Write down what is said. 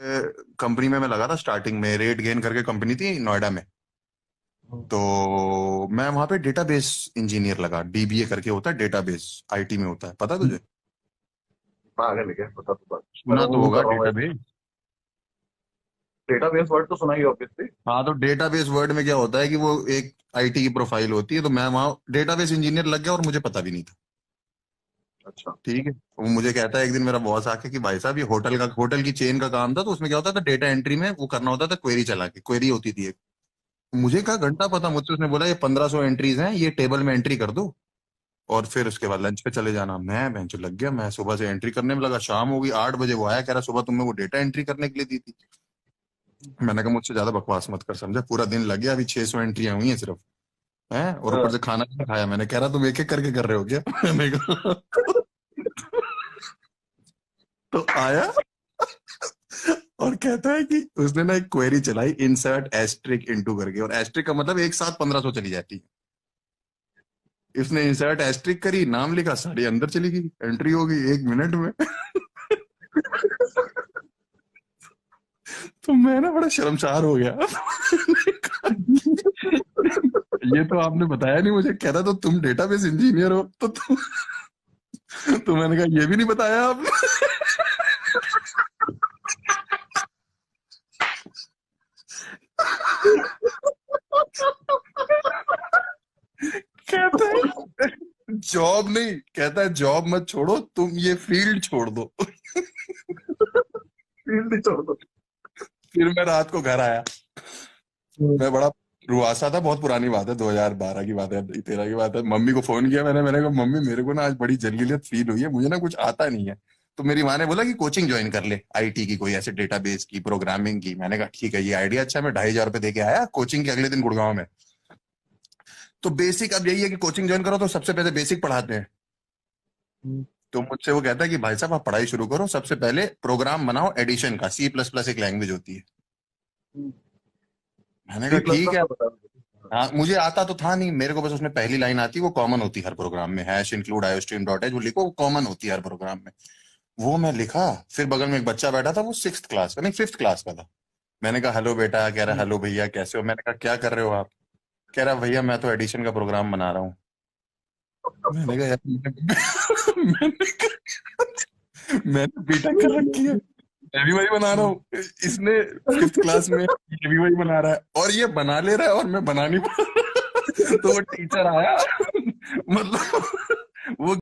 Company में मैं लगा था स्टार्टिंग में, रेट गेन करके कंपनी थी नोएडा में। तो मैं वहां पे डेटाबेस इंजीनियर लगा, डीबीए करके होता है, डेटाबेस आईटी में होता है, पता है तुझे? पागल है क्या? पता तो बात, मैं सुना तो तो वो होगा कर रहा हूँ। डेटाबेस। डेटाबेस वर्ड तो सुना ही ऑब्वियसली। हाँ, तो डेटाबेस वर्ड में क्या होता है कि वो एक आईटी की प्रोफाइल होती है, तो मैं वहाँ डेटाबेस इंजीनियर लग गया और मुझे पता भी नहीं था। अच्छा। ठीक है, वो मुझे कहता है एक दिन मेरा बॉस आके कि भाई साहब ये होटल की चेन का काम था, तो उसमें क्या होता था, डेटा एंट्री में वो करना होता था, क्वेरी चला के, क्वेरी होती थी एक। मुझे कहा घंटा पता मुझसे, उसने बोला ये 1500 एंट्रीज हैं, ये टेबल में एंट्री कर दो और फिर उसके बाद लंच पे चले जाना। मैं बेंच लग गया, मैं सुबह से एंट्री करने में लगा, शाम हो गई 8 बजे वो आया, कह रहा सुबह तुमने वो डेटा एंट्री करने के लिए दी थी। मैंने कहा मुझसे ज्यादा बकवास मत कर, समझा, पूरा दिन लग गया, अभी 600 एंट्रियां हुई हैं सिर्फ, हैं, और ऊपर हाँ। से खाना नहीं खाया। मैंने कह रहा तुम एक एक करके कर रहे हो क्या? मैंने कहा तो आया और कहता है कि उसने ना एक क्वेरी चलाई, इंसर्ट एस्ट्रिक इनटू करके, और एस्ट्रिक का मतलब एक साथ 1500 चली जाती है। इसने इंसर्ट एस्ट्रिक करी, नाम लिखा, साड़ी अंदर चली गई, एंट्री हो गई 1 मिनट में। तो मैं ना बड़ा शर्मसार हो गया। ये तो आपने बताया नहीं मुझे, कह रहा तो तुम डेटाबेस इंजीनियर हो, तो मैंने कहा ये भी नहीं बताया आपने। कहता है जॉब नहीं, कहता है जॉब मत छोड़ो, तुम ये फील्ड छोड़ दो। फील्ड ही छोड़ दो। फिर मैं रात को घर आया, मैं बड़ा रुआसा था, बहुत पुरानी बात है, 2012 की बात है, 13 की बात है। मम्मी को फोन किया मैंने कहा मम्मी मेरे को ना आज बड़ी जलीलियत फील हुई है, मुझे ना कुछ आता नहीं है। तो मेरी माँ ने बोला कि कोचिंग ज्वाइन कर ले, आईटी की, कोई ऐसे डेटाबेस की, प्रोग्रामिंग की। मैंने कहा ठीक है, ये आइडिया अच्छा है। मैं 2,500 रुपये दे के आया कोचिंग के अगले दिन गुड़गांव में। तो बेसिक अब यही है कि कोचिंग ज्वाइन करो तो सबसे पहले बेसिक पढ़ाते हैं। तो मुझसे वो कहता है कि भाई साहब आप पढ़ाई शुरू करो, सबसे पहले प्रोग्राम बनाओ एडिशन का, सी प्लस प्लस एक लैंग्वेज होती है। मैंने कहा सी प्लस ठीक प्लस है। तो बता मुझे। हाँ, मुझे आता तो था नहीं, मेरे को बस उसमें पहली लाइन आती, वो कॉमन होती है हर प्रोग्राम में, hash include iostream dot h, वो लिखो, वो कॉमन होती है हर प्रोग्राम में। वो मैं लिखा। फिर बगल में एक बच्चा बैठा था, वो 6th क्लास का नहीं, 5th क्लास का था। मैंने कहा हेलो बेटा, कह रहा हेलो भैया कैसे हो। मैंने कहा क्या कर रहे हो आप? कह रहा भैया मैं तो एडिशन का प्रोग्राम बना रहा हूँ। मैंने कहा यार मैंने बीटेक कर रखी है, मैं भी वही बना रहा हूँ। इसने 5th क्लास में ये भी वही बना रहा है, और ये बना ले रहा है और मैं बना नहीं पा रहा। तो वो टीचर आया, मतलब वो